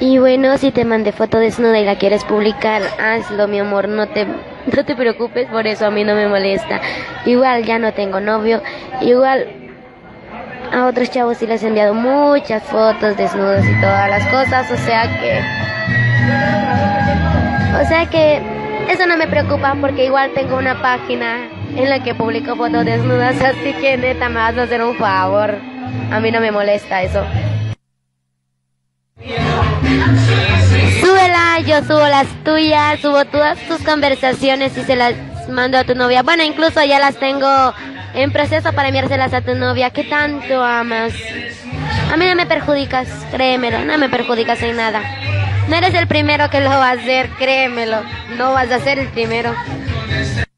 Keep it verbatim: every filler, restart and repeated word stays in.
Y bueno, si te mandé foto desnuda y la quieres publicar, hazlo, mi amor, no te, no te preocupes, por eso a mí no me molesta. Igual ya no tengo novio, igual a otros chavos sí les he enviado muchas fotos desnudas y todas las cosas, o sea que... O sea que eso no me preocupa porque igual tengo una página en la que publico fotos desnudas, así que neta me vas a hacer un favor. A mí no me molesta eso. Súbela, yo subo las tuyas, subo todas tus conversaciones y se las mando a tu novia. Bueno, incluso ya las tengo en proceso para enviárselas a tu novia. ¿Qué tanto amas? A mí no me perjudicas, créemelo, no me perjudicas en nada. No eres el primero que lo va a hacer, créemelo, no vas a ser el primero.